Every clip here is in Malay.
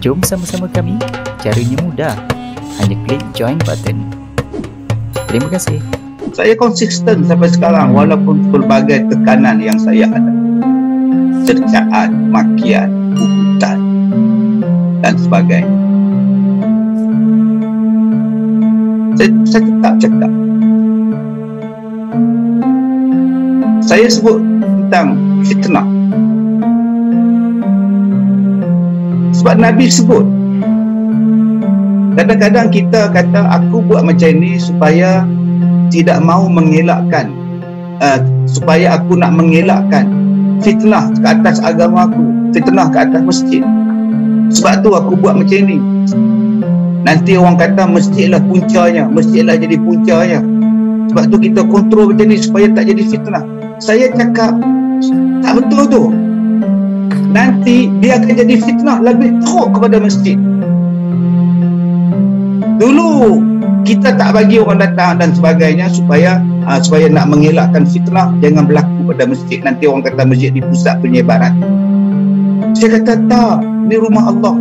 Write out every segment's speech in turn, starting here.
Jom sama-sama kami. Caranya mudah. Hanya klik join button. Terima kasih. Saya konsisten sampai sekarang walaupun pelbagai tekanan yang saya hadapi. Cercaan, makian, hukutan dan sebagainya. Saya tetap cakap. Saya sebut tentang fitnah. Sebab Nabi sebut. Kadang-kadang kita kata aku buat macam ni supaya tidak mau mengelakkan, supaya aku nak mengelakkan fitnah ke atas agama aku, fitnah ke atas masjid. Sebab tu aku buat macam ni. Nanti orang kata masjidlah puncanya, masjidlah jadi puncanya. Sebab tu kita kontrol macam ni supaya tak jadi fitnah. Saya cakap tak betul tu. Nanti dia akan jadi fitnah lebih teruk kepada masjid. Dulu kita tak bagi orang datang dan sebagainya supaya nak mengelakkan fitnah jangan berlaku pada masjid. Nanti orang kata masjid di pusat penyebaran. Saya kata tak, ni rumah Allah.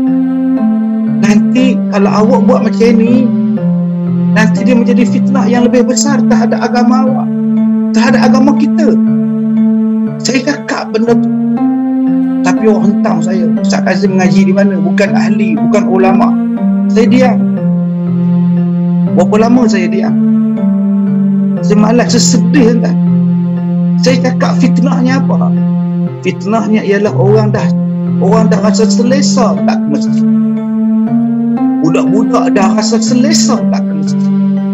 Nanti kalau awak buat macam ni, nanti dia menjadi fitnah yang lebih besar terhadap agama awak, terhadap agama kita. Saya cakap benda tu. Tapi orang hentam saya, Ustaz Kazim mengaji di mana? Bukan ahli, bukan ulama. Saya diam. Berapa lama saya diam? Saya malas, saya sedih entah. Saya cakap fitnahnya apa? Fitnahnya ialah orang dah rasa selesa tak ke masjid. Budak-budak dah rasa selesa tak ke masjid.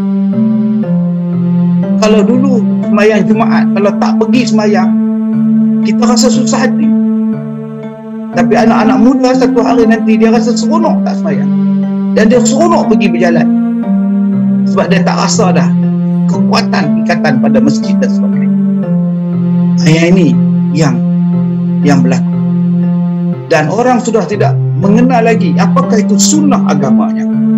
Kalau dulu sembahyang Jumaat, kalau tak pergi sembahyang, kita rasa susah hati. Tapi anak-anak muda satu hari nanti dia rasa seronok tak sembahyang. Dan dia seronok pergi berjalan. Sebab dia tak rasa dah kekuatan ikatan pada masjid dan sebagainya. Yang ini yang berlaku. Dan orang sudah tidak mengenal lagi apakah itu sunnah agamanya.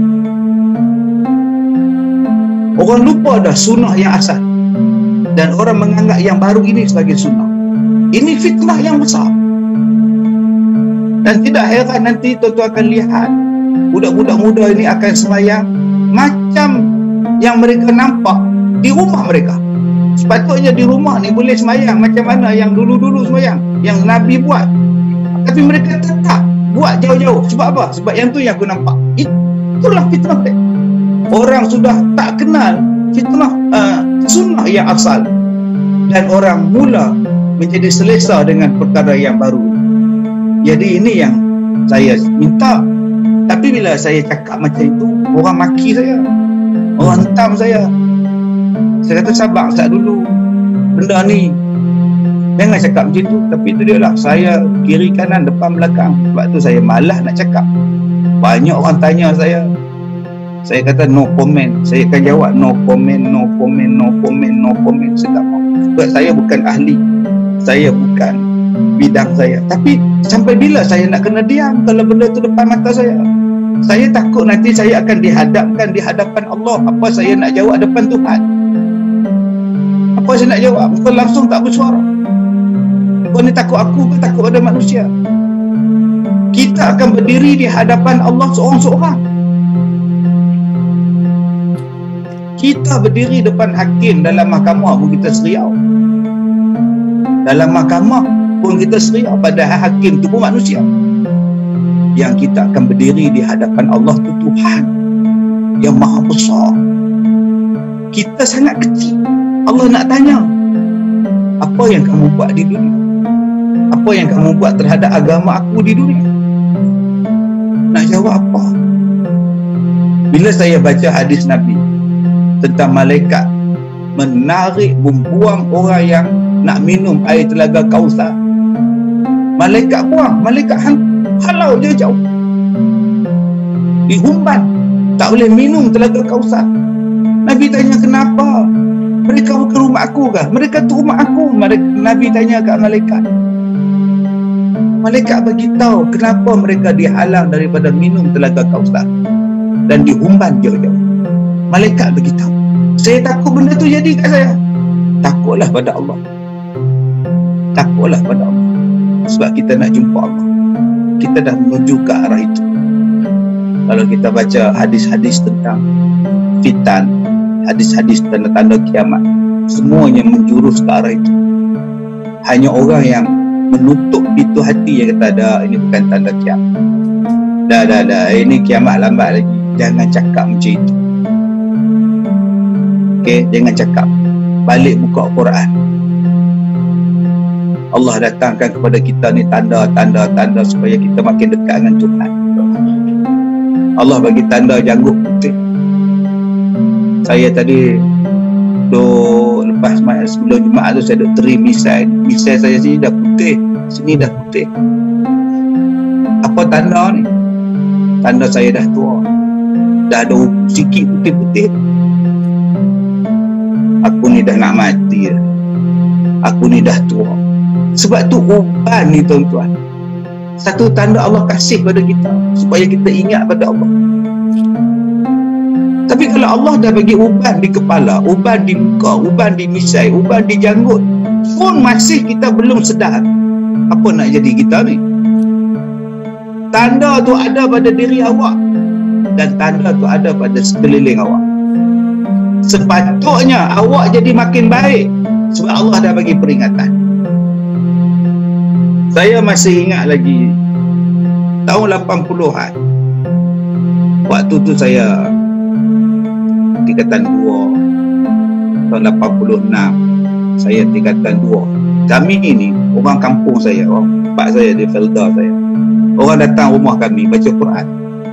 Orang lupa dah sunnah yang asal. Dan orang menganggap yang baru ini sebagai sunnah. Ini fitnah yang besar. Dan tidak heran nanti tuan-tuan akan lihat budak-budak muda ini akan sembahyang macam yang mereka nampak di rumah mereka. Sepatutnya di rumah ni boleh sembahyang macam mana yang dulu-dulu sembahyang, yang Nabi buat. Tapi mereka tetap buat jauh-jauh. Sebab apa? Sebab yang tu yang aku nampak. Itulah fitnah. Orang sudah tak kenal fitnah sunnah yang asal. Dan orang mula menjadi selesa dengan perkara yang baru. Jadi ini yang saya minta. Tapi bila saya cakap macam itu, orang maki saya, orang hentam saya. Saya kata sabar Ustaz dulu, benda ni jangan cakap macam tu. Tapi itu dia lah, saya kiri kanan depan belakang. Sebab tu saya malas nak cakap. Banyak orang tanya saya kata no comment. Saya akan jawab no comment, no comment, no comment, no comment. Saya tak mahu. Sebab saya bukan ahli, saya bukan bidang saya. Tapi sampai bila saya nak kena diam kalau benda tu depan mata saya? Saya takut nanti saya akan dihadapkan di hadapan Allah. Apa saya nak jawab depan Tuhan? Apa saya nak jawab? Bukan langsung tak bersuara. Kau ni takut aku ke takut pada manusia? Kita akan berdiri di hadapan Allah seorang-seorang. Kita berdiri depan hakim dalam mahkamah pun kita seriau. Dalam mahkamah pun kita seriau, padahal hakim tu pun manusia. Yang kita akan berdiri di hadapan Allah tu Tuhan yang maha besar. Kita sangat kecil. Allah nak tanya, apa yang kamu buat di dunia? Apa yang kamu buat terhadap agama aku di dunia? Nak jawab apa? Bila saya baca hadis Nabi tentang malaikat menarik, membuang orang yang nak minum air telaga Kausar, malaikat buang, malaikat halau je jauh, dihumban, tak boleh minum telaga Kausar. Nabi tanya kenapa? Mereka bukan rumah aku kah? Mereka tu rumah aku. Nabi tanya kat malaikat. Malaikat beritahu kenapa mereka dihalang daripada minum telaga Kausar dan dihumban jauh-jauh. Malaikat beritahu. Saya takut benda tu jadi kat saya. Takutlah pada Allah. Takutlah pada Allah. Sebab kita nak jumpa Allah. kita dah menuju ke arah itu. Kalau kita baca hadis-hadis tentang fitan, hadis-hadis tanda-tanda kiamat, semuanya menjurus ke arah itu. Hanya orang yang menutup pintu hati yang kata ada, ini bukan tanda kiamat. Dah, ini kiamat lambat lagi. Jangan cakap macam itu. Okey, jangan cakap. Balik buka Quran. Allah datangkan kepada kita ni tanda-tanda supaya kita makin dekat dengan Tuhan. Allah bagi tanda janggut putih. Saya tadi lepas sebelum Jumaat tu saya duk teri misai saya sini dah putih, sini dah putih. Apa tanda ni? Tanda saya dah tua. Dah ada sikit putih-putih. Aku ni dah nak mati dah. Aku ni dah tua. Sebab tu uban ni tuan-tuan, satu tanda Allah kasih pada kita supaya kita ingat pada Allah. Tapi kalau Allah dah bagi uban di kepala, uban di muka, uban di misai, uban di janggut, pun masih kita belum sedar apa nak jadi kita ni. Tanda tu ada pada diri awak dan tanda tu ada pada sekeliling awak. Sepatutnya awak jadi makin baik sebab Allah dah bagi peringatan. Saya masih ingat lagi tahun 80-an. Waktu tu saya tingkatan 2. Tahun 86 saya tingkatan 2. Kami ini orang kampung saya, orang pak saya di Felda saya. Orang datang rumah kami baca Quran.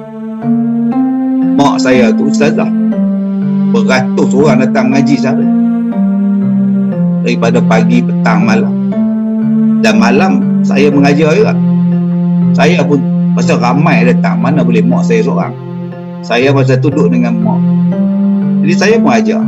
Mak saya tu ustazah. Beratus orang datang mengaji sehari. Daripada pagi, petang, malam. Dan malam saya mengajar juga. Saya pun pasal ramai datang, mana boleh mak saya seorang. Saya masa tu duduk dengan mak. Jadi saya pun ajar.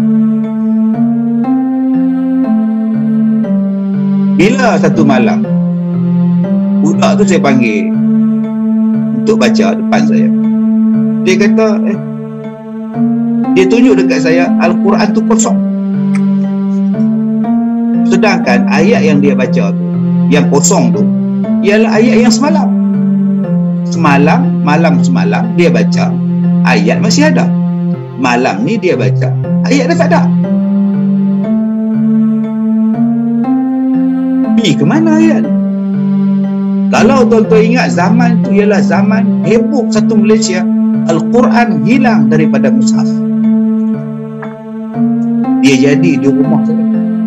Bila satu malam budak tu saya panggil untuk baca depan saya. Dia kata dia tunjuk dekat saya Al-Quran tu kosong. Sedangkan ayat yang dia baca tu, yang kosong tu, ialah ayat yang semalam. Malam semalam dia baca, ayat masih ada. Malam ni dia baca, ayat dah tak ada. Pergi ke mana ayat? Kalau tuan-tuan ingat, zaman tu ialah zaman heboh satu Malaysia. Al-Quran hilang daripada mushaf. Dia jadi di rumah saya,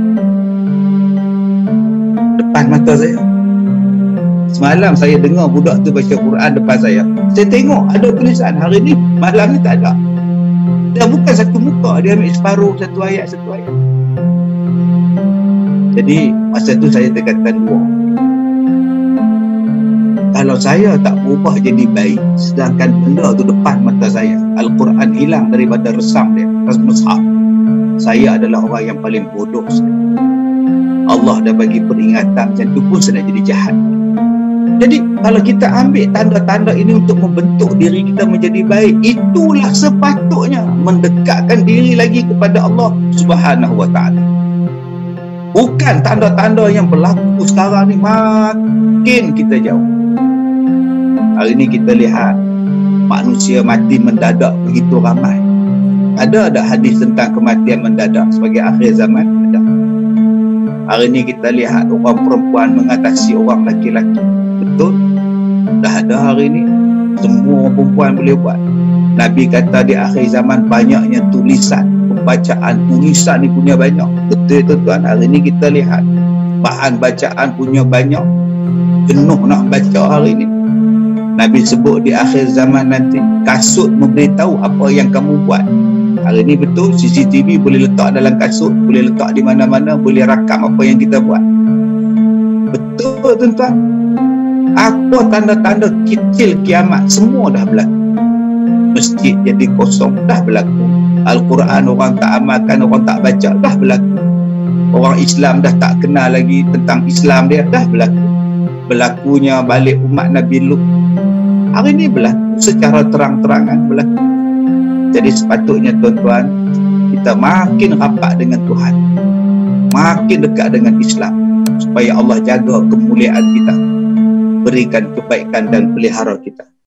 depan mata saya. Semalam saya dengar budak tu baca Quran depan saya. Saya tengok ada tulisan hari ni, malam ni tak ada. Dia bukan satu muka, dia ambil separuh, satu ayat. Jadi masa tu saya tingkatan 2. Kalau saya tak berubah jadi baik, sedangkan benda tu depan mata saya, Al-Quran hilang daripada resam dia, mushaf, saya adalah orang yang paling bodoh sekali. Allah dah bagi peringatan macam tu pun saya nak jadi jahat. Jadi kalau kita ambil tanda-tanda ini untuk membentuk diri kita menjadi baik, itulah sepatutnya mendekatkan diri lagi kepada Allah Subhanahu wa ta'ala. Bukan tanda-tanda yang berlaku sekarang ni makin kita jauh. Hari ni kita lihat manusia mati mendadak begitu ramai. Ada hadis tentang kematian mendadak sebagai akhir zaman? Ada. Hari ni kita lihat orang perempuan mengatasi orang lelaki-lelaki. Betul? Dah ada hari ni. Semua perempuan boleh buat. Nabi kata di akhir zaman banyaknya tulisan, pembacaan tulisan ni punya banyak. Betul tuan-tuan? Hari ni kita lihat bahan bacaan punya banyak. Jenuh nak baca hari ni. Nabi sebut di akhir zaman nanti kasut memberitahu apa yang kamu buat. Hari ni betul, CCTV boleh letak dalam kasut, boleh letak di mana-mana, boleh rakam apa yang kita buat. Betul tuan-tuan. Apa tanda-tanda kecil kiamat semua dah berlaku. Masjid jadi kosong dah berlaku. Al-Quran orang tak amalkan, orang tak baca dah berlaku. Orang Islam dah tak kenal lagi tentang Islam dia dah berlaku. Berlakunya balik umat Nabi Lut hari ni berlaku secara terang-terangan berlaku. Jadi sepatutnya tuan-tuan, kita makin rapat dengan Tuhan, makin dekat dengan Islam, supaya Allah jaga kemuliaan kita. memberikan kebaikan dan pelihara kita.